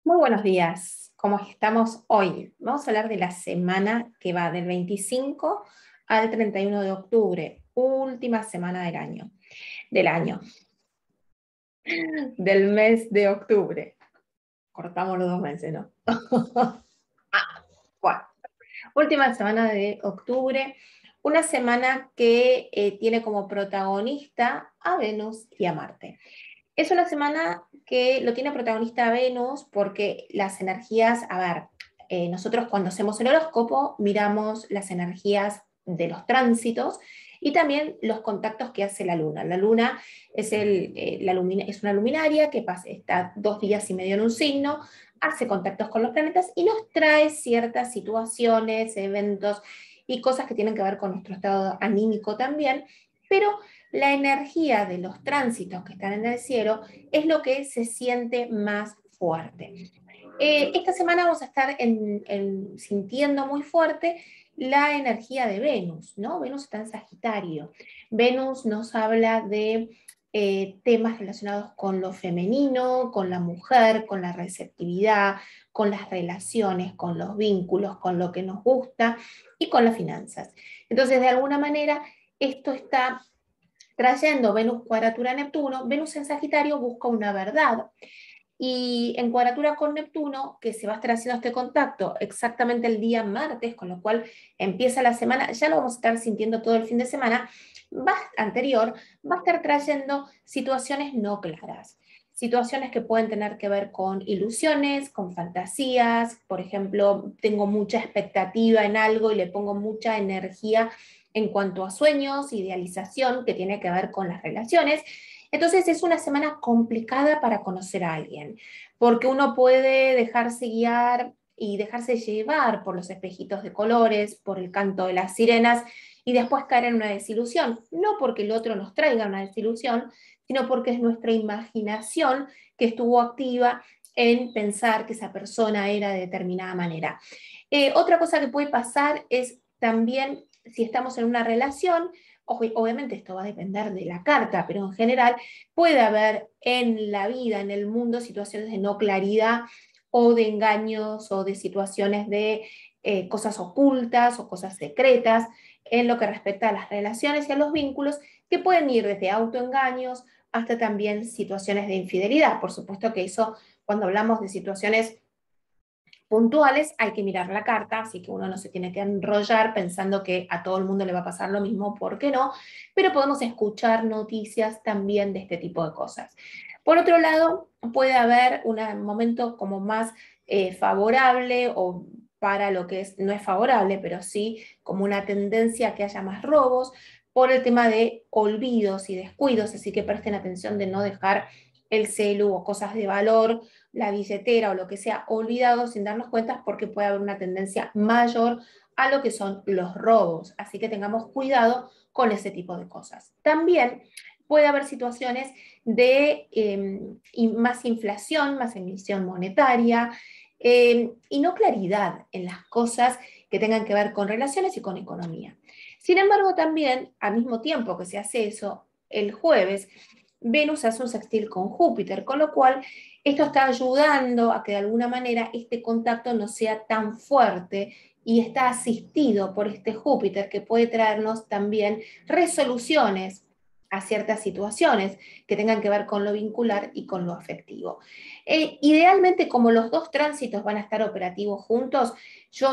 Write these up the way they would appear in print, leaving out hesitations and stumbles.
Muy buenos días, ¿cómo estamos hoy? Vamos a hablar de la semana que va del 25 al 31 de octubre, última semana del año, del mes de octubre. Cortamos los 2 meses, ¿no? Bueno, última semana de octubre, una semana que tiene como protagonista a Venus y a Marte. Es una semana que lo tiene protagonista Venus porque las energías, a ver, nosotros cuando hacemos el horóscopo miramos las energías de los tránsitos y también los contactos que hace la luna. La luna es, es una luminaria que está 2 días y medio en un signo, hace contactos con los planetas y nos trae ciertas situaciones, eventos y cosas que tienen que ver con nuestro estado anímico también, pero la energía de los tránsitos que están en el cielo es lo que se siente más fuerte. Esta semana vamos a estar sintiendo muy fuerte la energía de Venus, ¿no? Venus está en Sagitario. Venus nos habla de temas relacionados con lo femenino, con la mujer, con la receptividad, con las relaciones, con los vínculos, con lo que nos gusta y con las finanzas. Entonces, de alguna manera, esto está trayendo Venus cuadratura Neptuno. Venus en Sagitario busca una verdad. Y en cuadratura con Neptuno, que se va a estar haciendo este contacto exactamente el día martes, con lo cual empieza la semana, ya lo vamos a estar sintiendo todo el fin de semana, anterior, va a estar trayendo situaciones no claras. Situaciones que pueden tener que ver con ilusiones, con fantasías, por ejemplo, tengo mucha expectativa en algo y le pongo mucha energía en cuanto a sueños, idealización, que tiene que ver con las relaciones. Entonces es una semana complicada para conocer a alguien, porque uno puede dejarse guiar y dejarse llevar por los espejitos de colores, por el canto de las sirenas, y después caer en una desilusión. No porque el otro nos traiga una desilusión, sino porque es nuestra imaginación que estuvo activa en pensar que esa persona era de determinada manera. Otra cosa que puede pasar es también si estamos en una relación. Obviamente esto va a depender de la carta, pero en general puede haber en la vida, en el mundo, situaciones de no claridad o de engaños o de situaciones de cosas ocultas o cosas secretas en lo que respecta a las relaciones y a los vínculos, que pueden ir desde autoengaños hasta también situaciones de infidelidad. Por supuesto que eso, cuando hablamos de situaciones puntuales, hay que mirar la carta, así que uno no se tiene que enrollar pensando que a todo el mundo le va a pasar lo mismo, ¿por qué no? Pero podemos escuchar noticias también de este tipo de cosas. Por otro lado, puede haber un momento como más favorable o para lo que no es favorable, pero sí como una tendencia a que haya más robos por el tema de olvidos y descuidos, así que presten atención de no dejar el celu o cosas de valor, la billetera o lo que sea olvidado sin darnos cuenta, porque puede haber una tendencia mayor a lo que son los robos. Así que tengamos cuidado con ese tipo de cosas. También puede haber situaciones de más inflación, más emisión monetaria y no claridad en las cosas que tengan que ver con relaciones y con economía. Sin embargo, también, al mismo tiempo que se hace eso, el jueves Venus hace un sextil con Júpiter, con lo cual esto está ayudando a que de alguna manera este contacto no sea tan fuerte y está asistido por este Júpiter que puede traernos también resoluciones a ciertas situaciones que tengan que ver con lo vincular y con lo afectivo. Idealmente, como los dos tránsitos van a estar operativos juntos, yo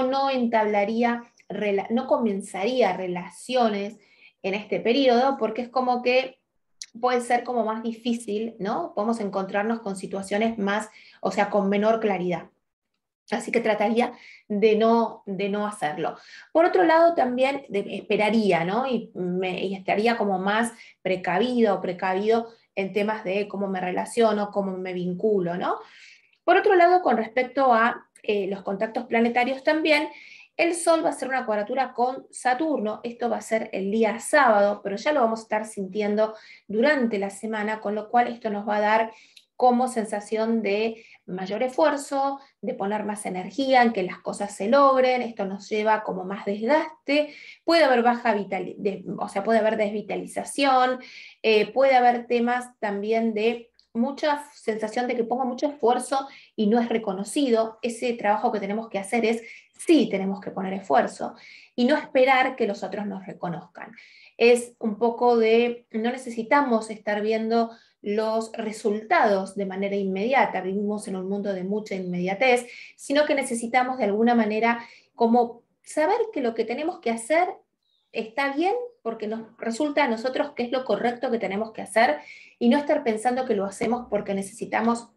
no comenzaría relaciones en este periodo, porque es como que puede ser como más difícil, ¿no? Podemos encontrarnos con situaciones más, o sea, con menor claridad. Así que trataría de no hacerlo. Por otro lado, también esperaría, ¿no? Y estaría como más precavido en temas de cómo me relaciono, cómo me vinculo, ¿no? Por otro lado, con respecto a los contactos planetarios también, el Sol va a hacer una cuadratura con Saturno, esto va a ser el día sábado, pero ya lo vamos a estar sintiendo durante la semana, con lo cual esto nos va a dar como sensación de mayor esfuerzo, de poner más energía en que las cosas se logren, esto nos lleva como más desgaste, puede haber o sea, puede haber desvitalización, puede haber temas también de mucha sensación de que pongo mucho esfuerzo y no es reconocido. Ese trabajo que tenemos que hacer es, sí, tenemos que poner esfuerzo y no esperar que los otros nos reconozcan. Es un poco de, no necesitamos estar viendo los resultados de manera inmediata, vivimos en un mundo de mucha inmediatez, sino que necesitamos de alguna manera como saber que lo que tenemos que hacer está bien porque nos resulta a nosotros que es lo correcto que tenemos que hacer y no estar pensando que lo hacemos porque necesitamos.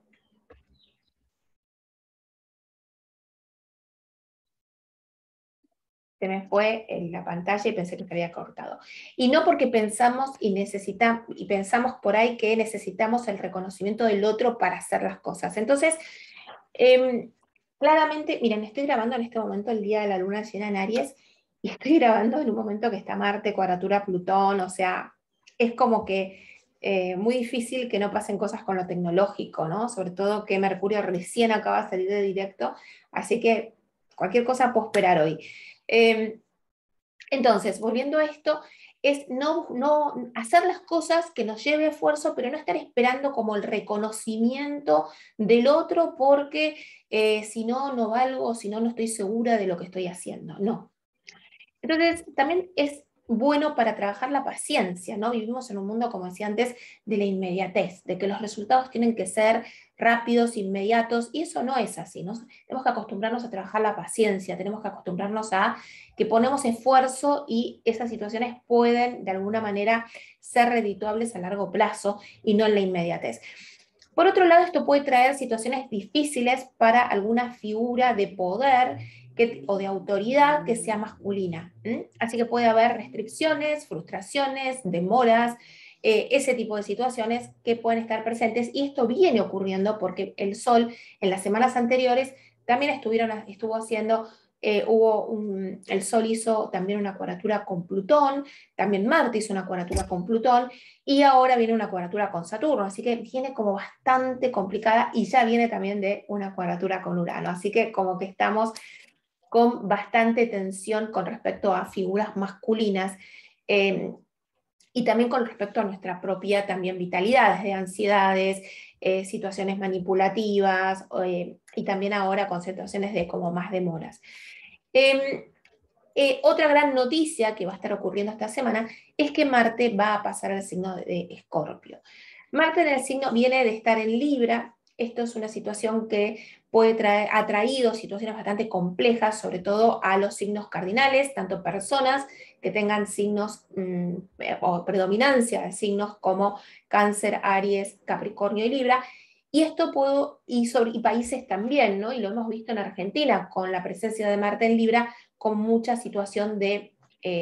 Se me fue en la pantalla y pensé que se había cortado. Y no porque pensamos y pensamos por ahí que necesitamos el reconocimiento del otro para hacer las cosas. Entonces, eh, claramente, miren, estoy grabando en este momento el día de la luna llena en Aries y estoy grabando en un momento que está Marte, cuadratura Plutón, o sea, es como que muy difícil que no pasen cosas con lo tecnológico, ¿no? Sobre todo que Mercurio recién acaba de salir de directo, así que cualquier cosa puedo esperar hoy. Eh, entonces, volviendo a esto, es no hacer las cosas que nos lleve esfuerzo, pero no estar esperando como el reconocimiento del otro porque si no, no valgo, si no, no estoy segura de lo que estoy haciendo. No. Entonces, también es bueno para trabajar la paciencia, ¿no? Vivimos en un mundo, como decía antes, de la inmediatez, de que los resultados tienen que ser rápidos, inmediatos, y eso no es así, ¿no? Tenemos que acostumbrarnos a trabajar la paciencia, tenemos que acostumbrarnos a que ponemos esfuerzo y esas situaciones pueden, de alguna manera, ser redituables a largo plazo y no en la inmediatez. Por otro lado, esto puede traer situaciones difíciles para alguna figura de poder o de autoridad que sea masculina. Así que puede haber restricciones, frustraciones, demoras, ese tipo de situaciones que pueden estar presentes. Y esto viene ocurriendo porque el Sol en las semanas anteriores también estuvo haciendo el Sol hizo también una cuadratura con Plutón, también Marte hizo una cuadratura con Plutón, y ahora viene una cuadratura con Saturno, así que viene como bastante complicada y ya viene también de una cuadratura con Urano, así que como que estamos con bastante tensión con respecto a figuras masculinas eh, y también con respecto a nuestra propia también vitalidad, de ansiedades, situaciones manipulativas y también ahora con situaciones de como más demoras. Eh, Otra gran noticia que va a estar ocurriendo esta semana es que Marte va a pasar al signo de Escorpio. Marte en el signo viene de estar en Libra. Esto es una situación que ha traído situaciones bastante complejas, sobre todo a los signos cardinales, tanto personas que tengan signos o predominancia de signos como Cáncer, Aries, Capricornio y Libra. Y esto y países también, ¿no? Y lo hemos visto en Argentina con la presencia de Marte en Libra, con mucha situación de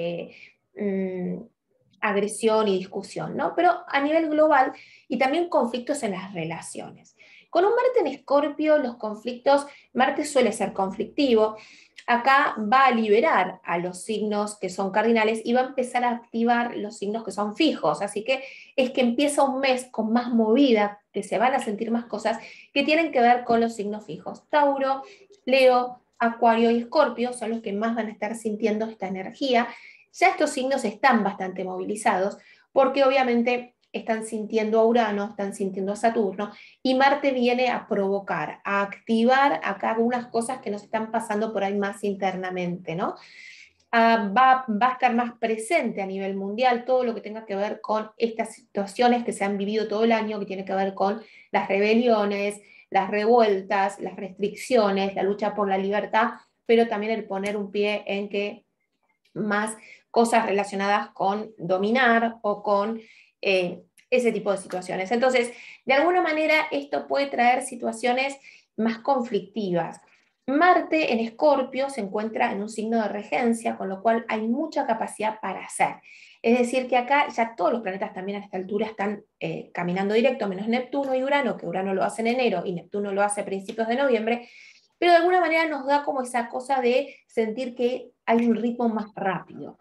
mm, agresión y discusión, ¿no? Pero a nivel global y también conflictos en las relaciones. Con un Marte en Escorpio, los conflictos, Marte suele ser conflictivo, acá va a liberar a los signos que son cardinales y va a empezar a activar los signos que son fijos, así que es que empieza un mes con más movida, que se van a sentir más cosas que tienen que ver con los signos fijos. Tauro, Leo, Acuario y Escorpio son los que más van a estar sintiendo esta energía. Ya estos signos están bastante movilizados porque obviamente están sintiendo a Urano, están sintiendo a Saturno y Marte viene a provocar, a activar acá algunas cosas que nos están pasando por ahí más internamente, ¿no? Va a estar más presente a nivel mundial todo lo que tenga que ver con estas situaciones que se han vivido todo el año, que tiene que ver con las rebeliones, las revueltas, las restricciones, la lucha por la libertad, pero también el poner un pie en que más cosas relacionadas con dominar o con ese tipo de situaciones. Entonces, de alguna manera, esto puede traer situaciones más conflictivas. Marte en Escorpio se encuentra en un signo de regencia, con lo cual hay mucha capacidad para hacer. Es decir, que acá ya todos los planetas también a esta altura están caminando directo, menos Neptuno y Urano, que Urano lo hace en enero y Neptuno lo hace a principios de noviembre, pero de alguna manera nos da como esa cosa de sentir que hay un ritmo más rápido.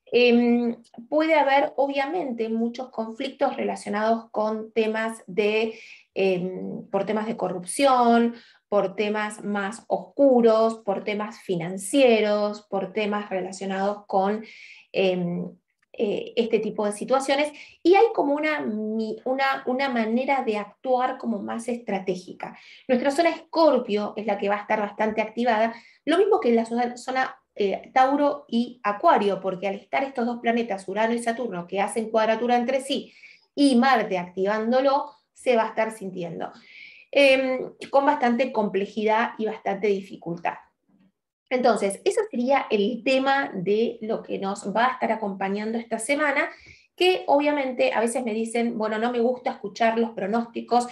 Puede haber, obviamente, muchos conflictos relacionados con temas por temas de corrupción, por temas más oscuros, por temas financieros, por temas relacionados con este tipo de situaciones, y hay como una manera de actuar como más estratégica. Nuestra zona Escorpio es la que va a estar bastante activada, lo mismo que la zona Tauro y Acuario, porque al estar estos dos planetas, Urano y Saturno, que hacen cuadratura entre sí, y Marte activándolo, se va a estar sintiendo con bastante complejidad y bastante dificultad. Entonces, eso sería el tema de lo que nos va a estar acompañando esta semana, que obviamente a veces me dicen, bueno, no me gusta escuchar los pronósticos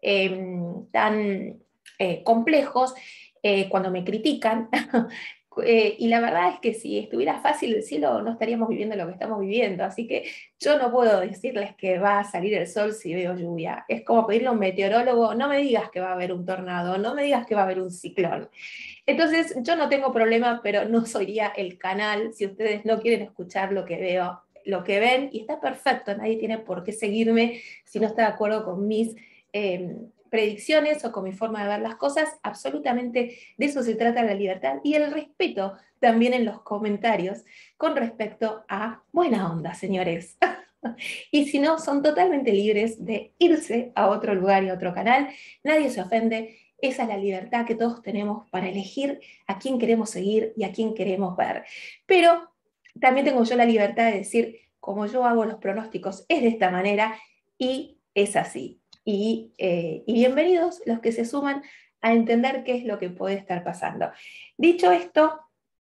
tan complejos cuando me critican. Y la verdad es que si estuviera fácil el cielo, no estaríamos viviendo lo que estamos viviendo. Así que yo no puedo decirles que va a salir el sol si veo lluvia. Es como pedirle a un meteorólogo, no me digas que va a haber un tornado, no me digas que va a haber un ciclón. Entonces, yo no tengo problema, pero no sería el canal si ustedes no quieren escuchar lo que veo, lo que ven, y está perfecto, nadie tiene por qué seguirme si no está de acuerdo con mis predicciones o con mi forma de ver las cosas. Absolutamente de eso se trata la libertad y el respeto también en los comentarios con respecto a buena onda, señores. Y si no, son totalmente libres de irse a otro lugar y a otro canal, nadie se ofende. Esa es la libertad que todos tenemos para elegir a quién queremos seguir y a quién queremos ver. Pero también tengo yo la libertad de decir, como yo hago los pronósticos, es de esta manera y es así. Y bienvenidos los que se suman a entender qué es lo que puede estar pasando. Dicho esto,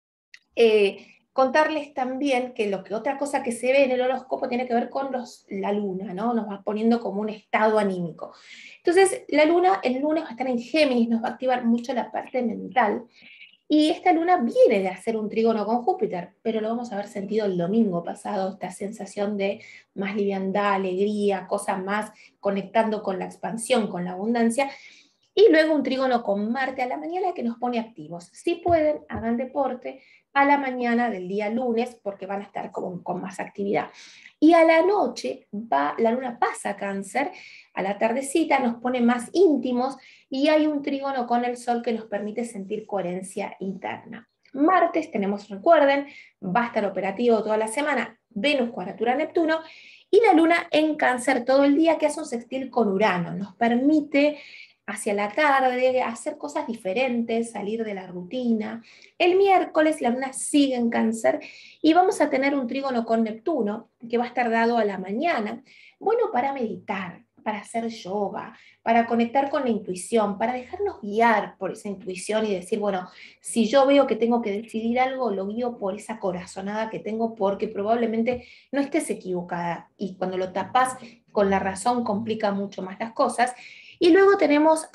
contarles también que otra cosa que se ve en el horóscopo tiene que ver con la luna, ¿no? Nos va poniendo como un estado anímico. Entonces, la luna el lunes va a estar en Géminis, nos va a activar mucho la parte mental. Y esta luna viene de hacer un trígono con Júpiter, pero lo vamos a haber sentido el domingo pasado, esta sensación de más liviandad, alegría, cosas más conectando con la expansión, con la abundancia. Y luego un trígono con Marte a la mañana que nos pone activos. Si pueden, hagan deporte a la mañana del día lunes porque van a estar con más actividad. Y a la noche la luna pasa a Cáncer, a la tardecita nos pone más íntimos y hay un trígono con el Sol que nos permite sentir coherencia interna. Martes tenemos, recuerden, va a estar operativo toda la semana, Venus cuadratura Neptuno, y la luna en Cáncer todo el día que hace un sextil con Urano. Nos permite hacia la tarde, hacer cosas diferentes, salir de la rutina. El miércoles la luna sigue en Cáncer y vamos a tener un trígono con Neptuno que va a estar dado a la mañana, bueno para meditar, para hacer yoga, para conectar con la intuición, para dejarnos guiar por esa intuición y decir, bueno, si yo veo que tengo que decidir algo, lo guío por esa corazonada que tengo porque probablemente no estés equivocada y cuando lo tapas con la razón complica mucho más las cosas. Y luego tenemos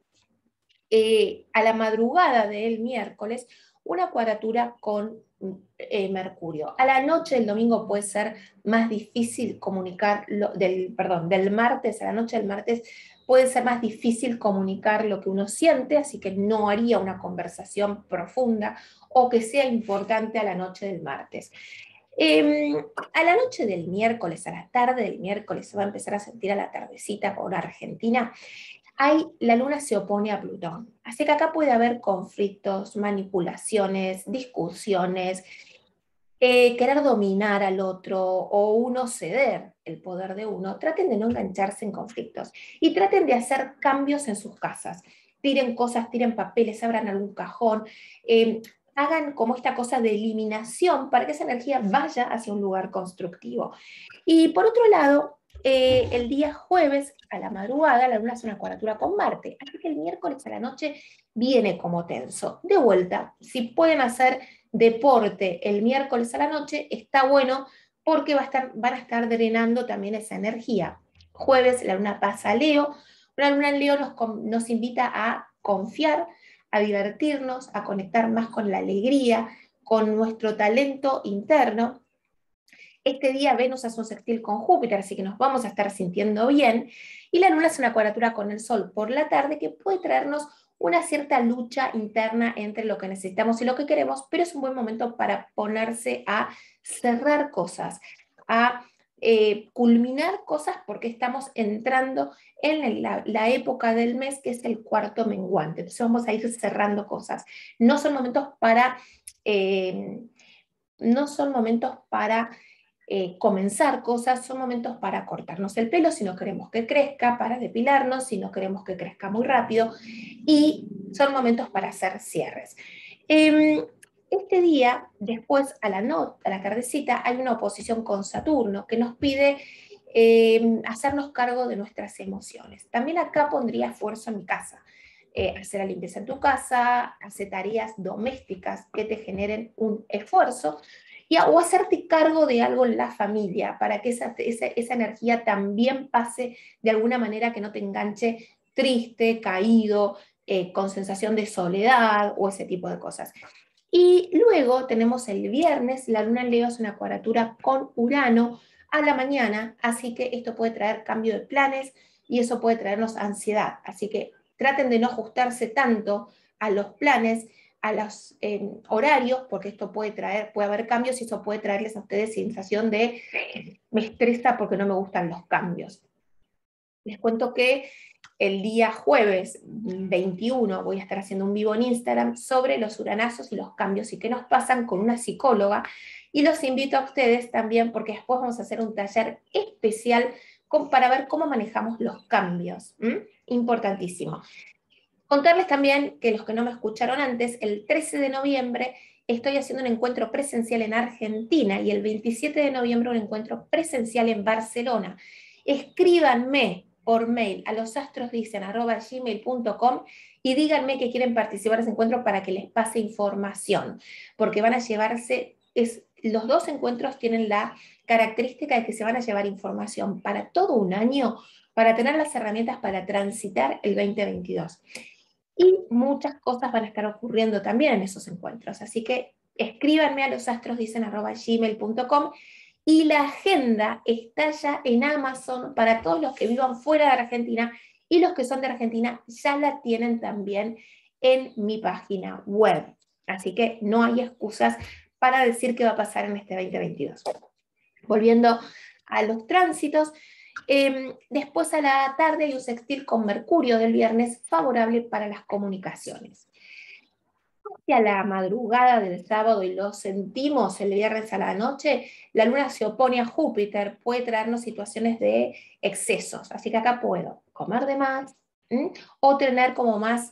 a la madrugada del miércoles una cuadratura con Mercurio. A la noche del domingo puede ser más difícil comunicar, del martes a la noche del martes puede ser más difícil comunicar lo que uno siente, así que no haría una conversación profunda o que sea importante a la noche del martes. A la noche del miércoles, a la tarde del miércoles, se va a empezar a sentir a la tardecita por Argentina, la luna se opone a Plutón. Así que acá puede haber conflictos, manipulaciones, discusiones, querer dominar al otro o uno ceder el poder de uno. Traten de no engancharse en conflictos y traten de hacer cambios en sus casas. Tiren cosas, tiren papeles, abran algún cajón, hagan como esta cosa de eliminación para que esa energía vaya hacia un lugar constructivo. Y por otro lado, el día jueves a la madrugada la luna hace una cuadratura con Marte, así que el miércoles a la noche viene como tenso. De vuelta, si pueden hacer deporte el miércoles a la noche, está bueno porque van a estar drenando también esa energía. Jueves la luna pasa a Leo, una luna en Leo nos invita a confiar, a divertirnos, a conectar más con la alegría, con nuestro talento interno. Este día Venus hace un sextil con Júpiter, así que nos vamos a estar sintiendo bien. Y la luna hace una cuadratura con el Sol por la tarde que puede traernos una cierta lucha interna entre lo que necesitamos y lo que queremos, pero es un buen momento para ponerse a cerrar cosas, a culminar cosas porque estamos entrando en la época del mes que es el cuarto menguante. Entonces vamos a ir cerrando cosas. No son momentos para... no son momentos para comenzar cosas, son momentos para cortarnos el pelo si no queremos que crezca, para depilarnos si no queremos que crezca muy rápido, y son momentos para hacer cierres. Este día, después a la tardecita, hay una oposición con Saturno que nos pide hacernos cargo de nuestras emociones. También acá pondría esfuerzo en mi casa. Hacer la limpieza en tu casa, hacer tareas domésticas que te generen un esfuerzo, o hacerte cargo de algo en la familia para que esa energía también pase de alguna manera, que no te enganche triste, caído, con sensación de soledad o ese tipo de cosas. Y luego tenemos el viernes, la luna en Leo es una cuadratura con Urano a la mañana, así que esto puede traer cambio de planes y eso puede traernos ansiedad. Así que traten de no ajustarse tanto a los planes, a los horarios, porque esto puede haber cambios y eso puede traerles a ustedes sensación de me estresa porque no me gustan los cambios. Les cuento que el día jueves 21 voy a estar haciendo un vivo en Instagram sobre los uranazos y los cambios y qué nos pasan con una psicóloga. Y los invito a ustedes también porque después vamos a hacer un taller especial para ver cómo manejamos los cambios. Importantísimo. Contarles también que los que no me escucharon antes, el 13 de noviembre estoy haciendo un encuentro presencial en Argentina y el 27 de noviembre un encuentro presencial en Barcelona. Escríbanme por mail a losastrosdicen@gmail.com y díganme que quieren participar en ese encuentro para que les pase información, porque van a llevarse, los dos encuentros tienen la característica de que se van a llevar información para todo un año, para tener las herramientas para transitar el 2022. Y muchas cosas van a estar ocurriendo también en esos encuentros. Así que escríbanme a losastrosdicen@gmail.com y la agenda está ya en Amazon para todos los que vivan fuera de Argentina, y los que son de Argentina ya la tienen también en mi página web. Así que no hay excusas para decir qué va a pasar en este 2022. Volviendo a los tránsitos, después a la tarde hay un sextil con Mercurio del viernes favorable para las comunicaciones. Hacia la madrugada del sábado, y lo sentimos el viernes a la noche, la luna se opone a Júpiter, puede traernos situaciones de excesos. Así que acá puedo comer de más, o tener como más,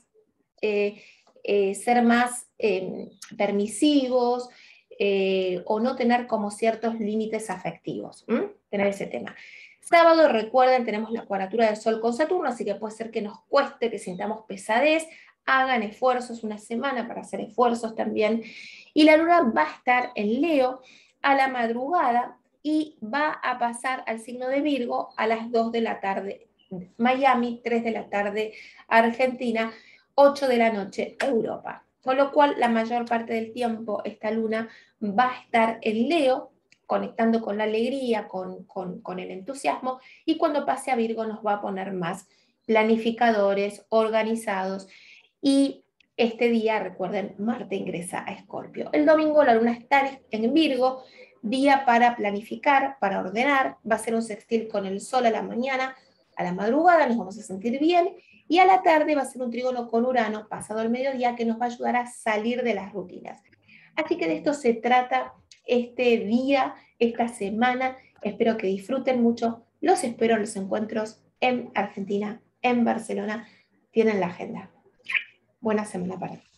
ser más permisivos, o no tener como ciertos límites afectivos, tener ese tema. Sábado, recuerden, tenemos la cuadratura del Sol con Saturno, así que puede ser que nos cueste, que sintamos pesadez, hagan esfuerzos, una semana para hacer esfuerzos también. Y la luna va a estar en Leo a la madrugada y va a pasar al signo de Virgo a las 2 de la tarde, Miami, 3 de la tarde, Argentina, 8 de la noche, Europa. Con lo cual, la mayor parte del tiempo esta luna va a estar en Leo, conectando con la alegría, con el entusiasmo, y cuando pase a Virgo nos va a poner más planificadores, organizados, y este día, recuerden, Marte ingresa a Escorpio. El domingo la luna está en Virgo, día para planificar, para ordenar, va a ser un sextil con el Sol a la mañana, a la madrugada nos vamos a sentir bien, y a la tarde va a ser un trígono con Urano, pasado el mediodía, que nos va a ayudar a salir de las rutinas. Así que de esto se trata este día, esta semana. Espero que disfruten mucho. Los espero en los encuentros en Argentina, en Barcelona. Tienen la agenda. Buena semana para todos.